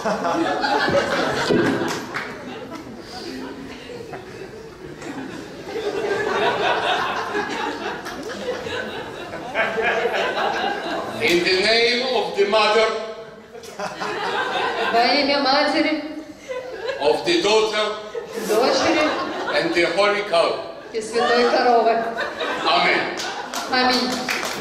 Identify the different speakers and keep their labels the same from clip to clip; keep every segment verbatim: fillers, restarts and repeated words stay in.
Speaker 1: In the name of the Mother,
Speaker 2: во имя Матери,
Speaker 1: of the Daughter,
Speaker 2: Дочери
Speaker 1: and the Holy Cow.
Speaker 2: и Святой Коровы.
Speaker 1: Amen.
Speaker 2: Аминь.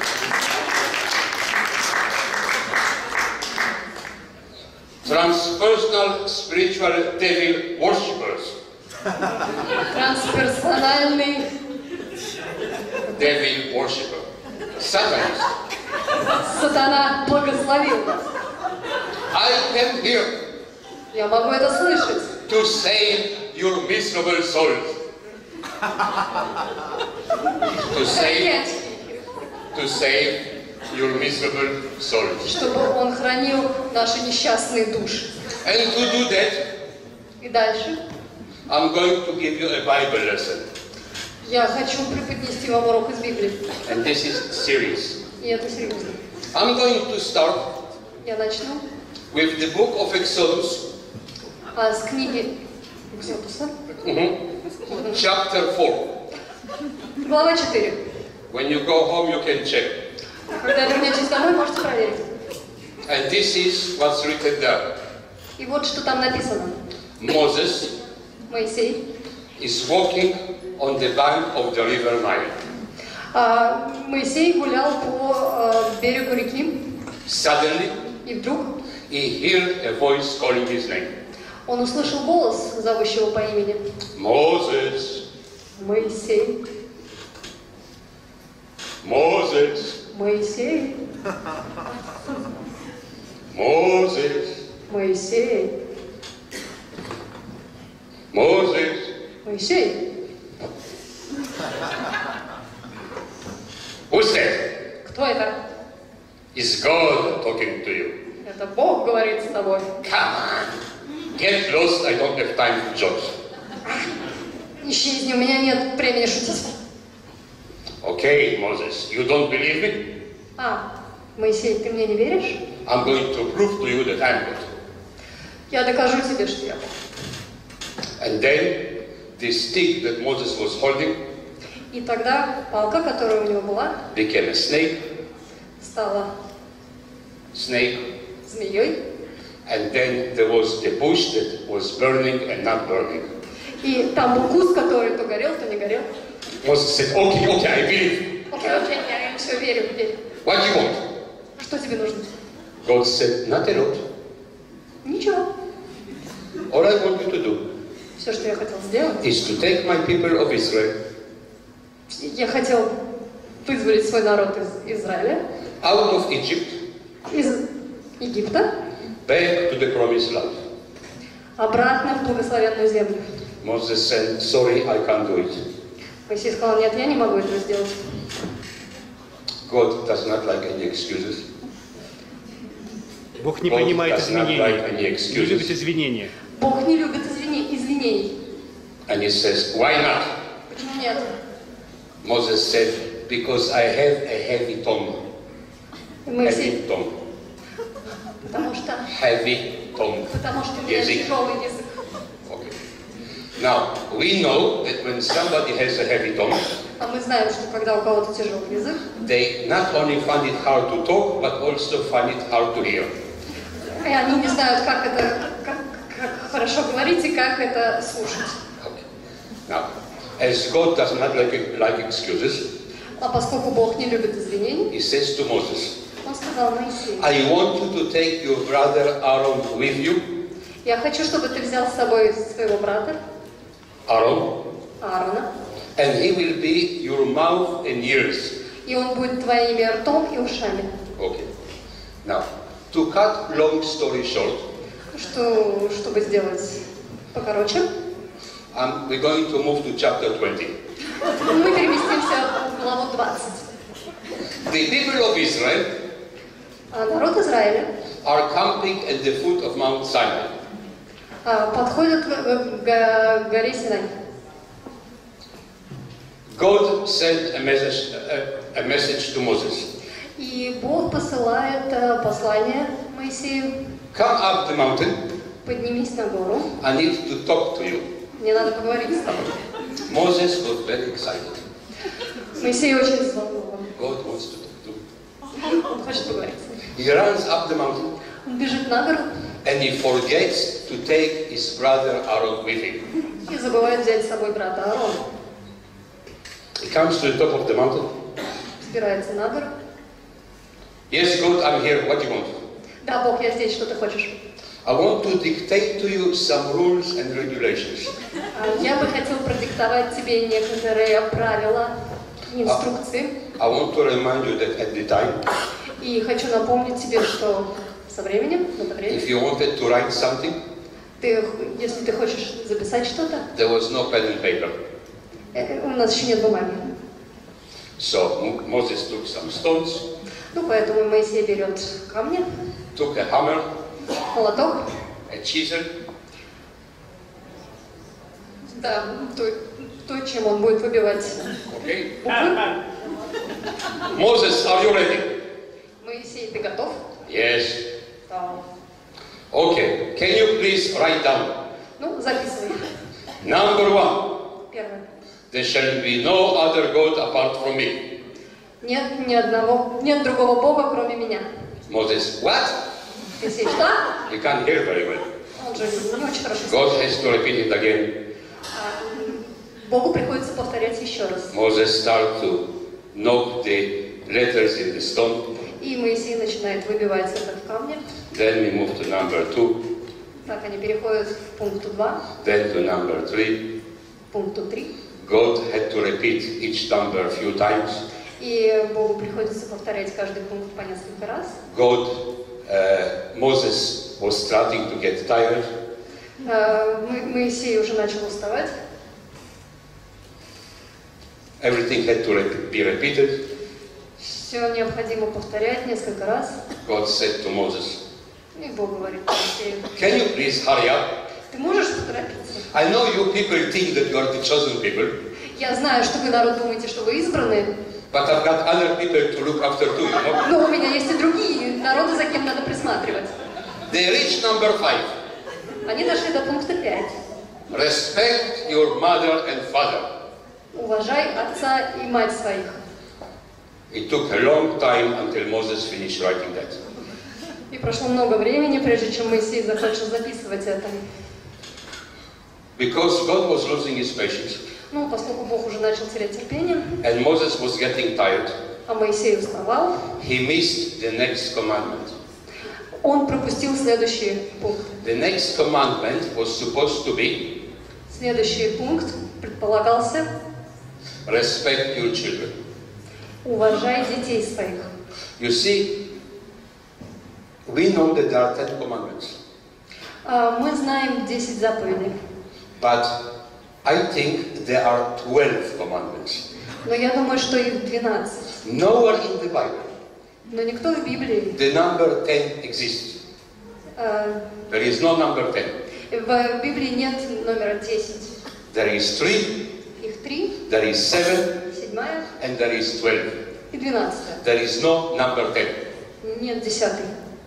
Speaker 1: Transpersonal spiritual devil worshippers.
Speaker 2: Трансперсональный
Speaker 1: Devil worshipper. Satanist.
Speaker 2: сатана благословил нас.
Speaker 1: I am here
Speaker 2: Я могу это слышать.
Speaker 1: to save your miserable souls. To save, to save your miserable souls.
Speaker 2: Чтобы он хранил наши несчастные души.
Speaker 1: And to do that,
Speaker 2: И дальше
Speaker 1: I'm going to give you a Bible lesson.
Speaker 2: я хочу преподнести вам урок из Библии.
Speaker 1: And this is serious.
Speaker 2: И это серьезно.
Speaker 1: I'm going to start
Speaker 2: Я начну
Speaker 1: with the book of Exodus,
Speaker 2: а, с книги Экзодуса.
Speaker 1: mhm, chapter four.
Speaker 2: Глава четыре.
Speaker 1: When you go home, you can check.
Speaker 2: Когда вернетесь домой, можете проверить.
Speaker 1: And this is what's written there.
Speaker 2: И вот что там написано.
Speaker 1: Moses
Speaker 2: Моисей
Speaker 1: is walking on the bank of the river Nile.
Speaker 2: а, Моисей гулял по а, берегу реки,
Speaker 1: Suddenly,
Speaker 2: и вдруг
Speaker 1: he heard a voice calling his name.
Speaker 2: он услышал голос, зовущего по имени.
Speaker 1: Moses,
Speaker 2: Моисей,
Speaker 1: Moses,
Speaker 2: Моисей,
Speaker 1: Moses,
Speaker 2: Моисей,
Speaker 1: Moses.
Speaker 2: Моисей.
Speaker 1: Who's that?
Speaker 2: Кто это?
Speaker 1: It's God talking to you.
Speaker 2: Это Бог говорит с тобой.
Speaker 1: Come on. Get lost, I don't have time to joke.
Speaker 2: Исчезни, у меня нет времени шутить.
Speaker 1: Okay, Moses, you don't believe me?
Speaker 2: А, Моисей, ты мне не веришь?
Speaker 1: I'm going to prove to you that I'm God.
Speaker 2: Я докажу тебе, что я Бог.
Speaker 1: And then the stick that Moses was holding
Speaker 2: И тогда палка, которая у него была,
Speaker 1: became a snake,
Speaker 2: стала
Speaker 1: snake,
Speaker 2: змеей.
Speaker 1: and then there was the bush that was burning and not burning.
Speaker 2: И там был куст, который то горел, то не горел.
Speaker 1: Moses said, okay, okay, I believe.
Speaker 2: Окей, окей, я все верю, верю.
Speaker 1: What do you want?
Speaker 2: Что тебе нужно?
Speaker 1: God said, not a lot.
Speaker 2: Ничего.
Speaker 1: All I want you to do
Speaker 2: Все, что я хотел сделать,
Speaker 1: is to take my people of Israel
Speaker 2: я хотел вызволить свой народ из Израиля,
Speaker 1: out of Egypt,
Speaker 2: из Египта,
Speaker 1: back to the promised land.
Speaker 2: обратно в благословенную землю.
Speaker 1: Moses said, sorry, I can't do it.
Speaker 2: Моисей сказал, нет, я не могу этого сделать.
Speaker 1: God does not like any excuses.
Speaker 3: Бог не
Speaker 1: God
Speaker 3: принимает
Speaker 1: does not like
Speaker 3: извинений,
Speaker 1: any
Speaker 3: не любит
Speaker 1: excuses.
Speaker 3: извинения.
Speaker 2: Бог не любит извини- извинений.
Speaker 1: And he says, why not?
Speaker 2: Почему нет?
Speaker 1: Moses said, because I have a heavy tongue.
Speaker 2: И Моисей,
Speaker 1: Heavy tongue.
Speaker 2: потому что,
Speaker 1: Heavy tongue.
Speaker 2: потому что у меня
Speaker 1: Язык.
Speaker 2: тяжелый язык.
Speaker 1: Okay. Now, we know that when somebody has a heavy tongue,
Speaker 2: А мы знаем, что когда у кого-то тяжелый язык,
Speaker 1: they not only find it hard to talk, but also find it hard to hear.
Speaker 2: и они не знают, как это, как, как хорошо говорить и как это слушать.
Speaker 1: Okay. Now, as God does not like, like excuses,
Speaker 2: А поскольку Бог не любит извинений,
Speaker 1: he says to Moses,
Speaker 2: он сказал Моисею,
Speaker 1: I want you to take your brother Aaron with you.
Speaker 2: я хочу, чтобы ты взял с собой своего брата
Speaker 1: Aaron,
Speaker 2: Аарона,
Speaker 1: and he will be your mouth and ears.
Speaker 2: и он будет твоими ртом и ушами.
Speaker 1: Okay. Now, to cut long story short,
Speaker 2: Что, чтобы сделать покороче,
Speaker 1: um, we're going to move to chapter twenty.
Speaker 2: мы переместимся в главу двадцать.
Speaker 1: The people of Israel
Speaker 2: А народ Израиля
Speaker 1: are camping at the foot of Mount Sinai.
Speaker 2: а, подходит к, к- к горе Синай.
Speaker 1: God sent a message, a, a message to Moses.
Speaker 2: И Бог посылает а, послание Моисею.
Speaker 1: Come up the mountain
Speaker 2: поднимись на гору.
Speaker 1: I need to talk to you.
Speaker 2: Мне надо поговорить с тобой.
Speaker 1: Moses was very excited.
Speaker 2: Моисей очень взволнован.
Speaker 1: God wants to talk to him.
Speaker 2: Он хочет поговорить с ним.
Speaker 1: He runs up the mountain
Speaker 2: Он бежит на гору
Speaker 1: and he forgets to take his brother Aaron with him.
Speaker 2: и забывает взять с собой брата Аарона.
Speaker 1: He comes to the top of the mountain.
Speaker 2: Взбирается на гору.
Speaker 1: Yes, God, I'm here. What do you want?
Speaker 2: Да, Бог, я здесь, что ты хочешь?
Speaker 1: I want to dictate to you some rules and regulations.
Speaker 2: А, Я бы хотел продиктовать тебе некоторые правила, инструкции.
Speaker 1: I want to remind you that at the time,
Speaker 2: И хочу напомнить тебе, что со временем, в это время,
Speaker 1: if you wanted to write something,
Speaker 2: ты, если ты хочешь записать что-то,
Speaker 1: there was no pen and paper.
Speaker 2: э, у нас еще нет бумаги.
Speaker 1: So Mo- Moses took some stones,
Speaker 2: Ну, поэтому Моисей берет камни,
Speaker 1: took a hammer,
Speaker 2: молоток,
Speaker 1: a chisel,
Speaker 2: да, то, то, чем он будет выбивать
Speaker 1: okay?
Speaker 2: буквы.
Speaker 1: Moses, are you ready?
Speaker 2: Моисей, ты готов?
Speaker 1: Yes.
Speaker 2: Да.
Speaker 1: Okay. Can you please write down?
Speaker 2: Ну, записывай.
Speaker 1: Number one.
Speaker 2: Первое.
Speaker 1: There shall be no other God apart from me.
Speaker 2: Нет ни одного, нет другого Бога, кроме меня.
Speaker 1: Moses, what?
Speaker 2: Моисей, что?
Speaker 1: You can't hear very well.
Speaker 2: Он же не очень хорошо
Speaker 1: God
Speaker 2: слышит.
Speaker 1: has to repeat it again.
Speaker 2: А, Богу приходится повторять еще раз.
Speaker 1: Moses started to knock the letters in the stone.
Speaker 2: И Моисей начинает выбивать это в камне.
Speaker 1: Then we move to number two.
Speaker 2: Так, они переходят к пункту два,
Speaker 1: Then to number three.
Speaker 2: к пункту три.
Speaker 1: God had to repeat each number a few times.
Speaker 2: И Богу приходится повторять каждый пункт по несколько раз.
Speaker 1: God, uh, Moses was starting to get tired.
Speaker 2: А, Мо- Моисей уже начал уставать.
Speaker 1: Everything had to rep- be repeated.
Speaker 2: Все необходимо повторять несколько раз.
Speaker 1: God said to Moses,
Speaker 2: И Бог говорит Моисею:
Speaker 1: can you please hurry up?
Speaker 2: ты можешь поторопиться?
Speaker 1: I know you people think that you are the chosen people,
Speaker 2: Я знаю, что вы, народ, думаете, что вы избранные,
Speaker 1: but I've got other people to look after too, you know?
Speaker 2: но у меня есть и другие народы, за кем надо присматривать.
Speaker 1: They reached number five.
Speaker 2: Они дошли до пункта пять.
Speaker 1: Respect your mother and father.
Speaker 2: Уважай отца и мать своих.
Speaker 1: It took a long time until Moses finished writing that.
Speaker 2: И прошло много времени, прежде чем Моисей закончил записывать это.
Speaker 1: Because God was losing his patience,
Speaker 2: Ну, поскольку Бог уже начал терять терпение,
Speaker 1: and Moses was getting tired,
Speaker 2: а Моисей уставал,
Speaker 1: he missed the next commandment.
Speaker 2: он пропустил следующий пункт.
Speaker 1: The next commandment was supposed to be
Speaker 2: Следующий пункт предполагался:
Speaker 1: respect your children.
Speaker 2: уважай детей своих.
Speaker 1: You see, we know that there are ten commandments,
Speaker 2: А, Мы знаем десять заповедей,
Speaker 1: but I think there are twelve commandments.
Speaker 2: но я думаю, что их двенадцать.
Speaker 1: Nowhere in the Bible
Speaker 2: Но никто в Библии,
Speaker 1: the number ten exists.
Speaker 2: э,
Speaker 1: There is no number ten.
Speaker 2: в Библии нет номера десять.
Speaker 1: There is three,
Speaker 2: Их три,
Speaker 1: there is seven,
Speaker 2: седьмая
Speaker 1: and there is twelve.
Speaker 2: и двенадцатая.
Speaker 1: There is no number ten.
Speaker 2: Нет десятой.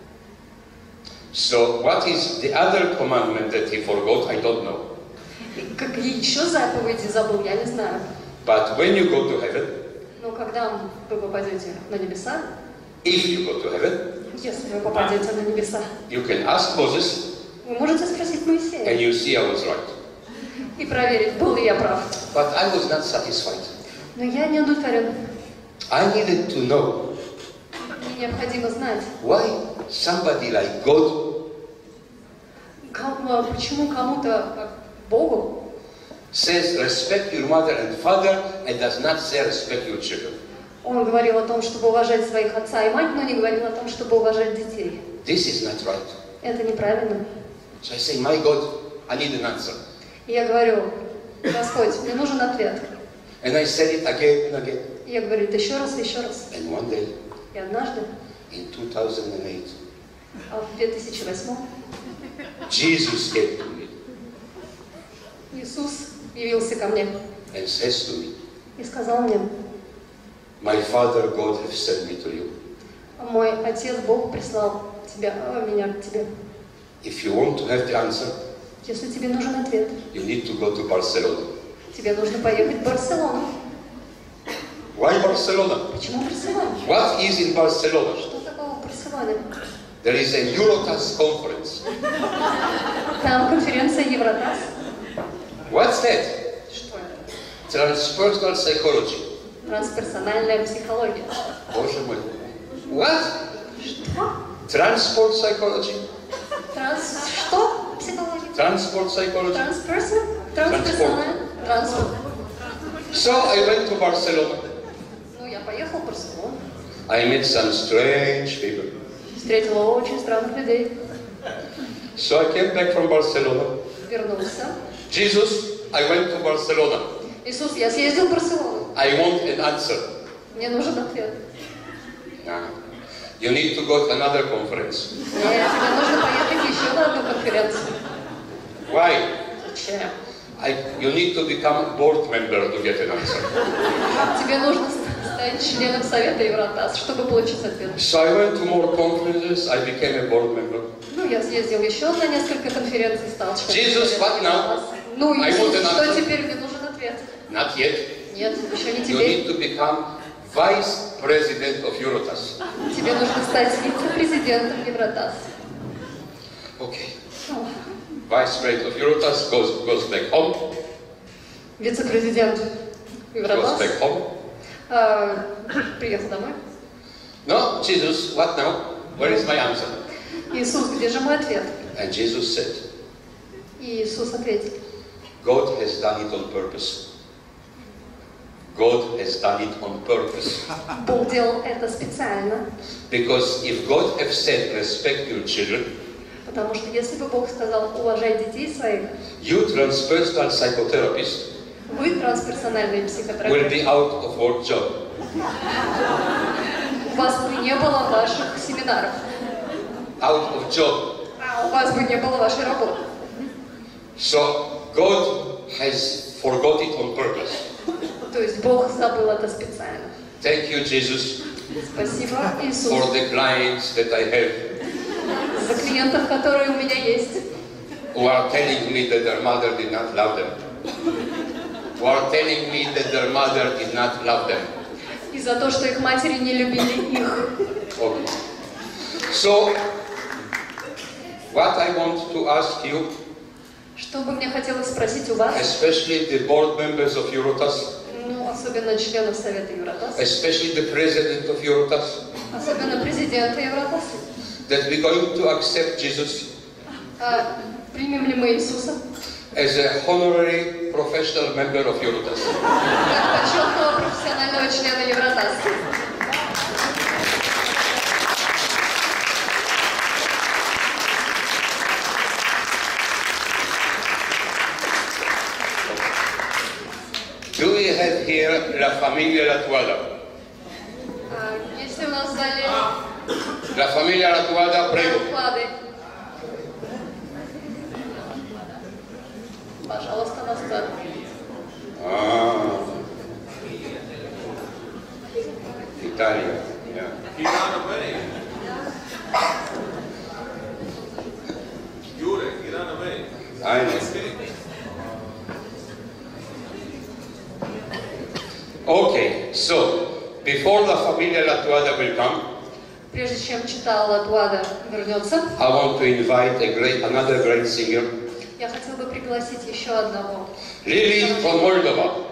Speaker 1: So what is the other commandment that he forgot? I don't know.
Speaker 2: И какие еще заповеди забыл, я не знаю.
Speaker 1: But when you go to heaven,
Speaker 2: Но когда вы попадете на небеса,
Speaker 1: if you go to heaven,
Speaker 2: если вы попадете на небеса,
Speaker 1: you can ask Moses,
Speaker 2: вы можете спросить
Speaker 1: and
Speaker 2: Моисея
Speaker 1: you see I was right.
Speaker 2: и проверить, был ли я прав.
Speaker 1: But I was not satisfied.
Speaker 2: Но я не удовлетворен.
Speaker 1: I needed to know
Speaker 2: Мне необходимо знать,
Speaker 1: why somebody like God
Speaker 2: кому- почему кому-то, как Богу,
Speaker 1: says respect your mother and father and does not say respect your children.
Speaker 2: Он говорил о том, чтобы уважать своих отца и мать, но не говорил о том, чтобы уважать детей.
Speaker 1: This is not right.
Speaker 2: Это неправильно.
Speaker 1: So I say, my God, I need an answer.
Speaker 2: И я говорю: Господь, мне нужен ответ.
Speaker 1: And I said it again and again.
Speaker 2: И я говорю это еще раз и еще раз.
Speaker 1: And one day,
Speaker 2: И однажды,
Speaker 1: in two thousand eight,
Speaker 2: а в две тысячи восьмом,
Speaker 1: Jesus came to me
Speaker 2: Иисус явился ко мне
Speaker 1: and says to me,
Speaker 2: и сказал мне:
Speaker 1: my Father God has sent me to you.
Speaker 2: мой Отец Бог прислал тебя, а, меня к тебе.
Speaker 1: If you want to have the answer,
Speaker 2: Если тебе нужен ответ,
Speaker 1: you need to go to Barcelona.
Speaker 2: тебе нужно поехать в Барселону.
Speaker 1: Why Barcelona?
Speaker 2: Почему Барселона?
Speaker 1: What is in Barcelona?
Speaker 2: Что такого в Барселоне?
Speaker 1: There is a Eurotas conference.
Speaker 2: Там конференция Евротас.
Speaker 1: What's that?
Speaker 2: Что это?
Speaker 1: Transpersonal psychology.
Speaker 2: Трансперсональная психология.
Speaker 1: Боже мой. What?
Speaker 2: Что?
Speaker 1: Transport psychology?
Speaker 2: Транс... Что? Психология?
Speaker 1: Transport psychology?
Speaker 2: Трансперсон? Трансперсональная? Транспорт.
Speaker 1: So I went to Barcelona.
Speaker 2: Ну, я поехал в Барселону.
Speaker 1: I met some strange people.
Speaker 2: Встретила очень странных людей.
Speaker 1: So I came back from Barcelona.
Speaker 2: Вернулся.
Speaker 1: Jesus, I went to Barcelona.
Speaker 2: Иисус, я съездил в Барселону.
Speaker 1: I want an answer.
Speaker 2: Мне нужен ответ.
Speaker 1: Nah. You need to go to another conference.
Speaker 2: Нет, тебе нужно поехать еще на одну конференцию.
Speaker 1: Why?
Speaker 2: Зачем?
Speaker 1: I, you need to become board member to get an answer.
Speaker 2: Тебе нужно стать членом Совета Евротас, чтобы получить ответ.
Speaker 1: So I went to more conferences. I became a board member.
Speaker 2: Ну, я съездил еще на несколько конференций, стал членом
Speaker 1: Jesus,
Speaker 2: Совета
Speaker 1: what now?
Speaker 2: Евротас. Ну,
Speaker 1: I
Speaker 2: Иисус,
Speaker 1: want an
Speaker 2: что
Speaker 1: answer.
Speaker 2: теперь? Мне нужен ответ.
Speaker 1: Not yet.
Speaker 2: Нет, еще не
Speaker 1: You
Speaker 2: теперь.
Speaker 1: need to become vice president of Eurotas.
Speaker 2: Тебе нужно стать вице-президентом Евротас.
Speaker 1: Okay.
Speaker 2: Ну,
Speaker 1: Vice president of Eurotas goes, goes back home.
Speaker 2: вице-президент
Speaker 1: Goes
Speaker 2: Евротас.
Speaker 1: back home.
Speaker 2: А, приехал домой.
Speaker 1: No, Jesus, what now? Where is my answer?
Speaker 2: Иисус, где же мой ответ?
Speaker 1: And Jesus said,
Speaker 2: И Иисус ответил.
Speaker 1: God has done it on purpose. God has done it on purpose.
Speaker 2: Бог делал это специально.
Speaker 1: Because if God have said, respect your children,
Speaker 2: Потому что если бы Бог сказал, уважай детей своих,
Speaker 1: you transpersonal psychotherapist
Speaker 2: вы, трансперсональные
Speaker 1: will
Speaker 2: психотерапевты,
Speaker 1: be out of work job.
Speaker 2: у вас бы не было ваших семинаров,
Speaker 1: Out of job.
Speaker 2: а у вас бы не было вашей работы.
Speaker 1: So God has forgot it on purpose.
Speaker 2: То есть Бог забыл это специально.
Speaker 1: Thank you, Jesus,
Speaker 2: Спасибо,
Speaker 1: for
Speaker 2: Иисус,
Speaker 1: the clients that I have
Speaker 2: за клиентов, которые у меня есть,
Speaker 1: who are telling me that their mother did not love them. Who are telling me that their mother did not love them.
Speaker 2: и за то, что их матери не любили их.
Speaker 1: Okay. So, what I want to ask you,
Speaker 2: Что бы мне хотелось спросить у вас,
Speaker 1: especially the board members of Eurotas,
Speaker 2: ну, особенно членов Совета Евротас,
Speaker 1: especially the president of Eurotas,
Speaker 2: особенно президента Евротас,
Speaker 1: that we're going to accept Jesus
Speaker 2: а, примем ли мы Иисуса
Speaker 1: as a honorary professional member of Eurotas.
Speaker 2: как почетного профессионального члена Евротас?
Speaker 1: Do we have here La Familia Latuada?
Speaker 2: А, Есть ли у нас в зале
Speaker 1: La Familia Latuada, prego.
Speaker 2: вклады? Пожалуйста, на сцену.
Speaker 1: Ah, Italia, yeah.
Speaker 3: Get away. Yure, get away.
Speaker 1: I know. Okay, so before La Familia Latuada will come,
Speaker 2: Прежде чем читал Латуада вернется,
Speaker 1: I want to invite a great, another great singer,
Speaker 2: я хотел бы пригласить еще одного.
Speaker 1: Lily from Moldova.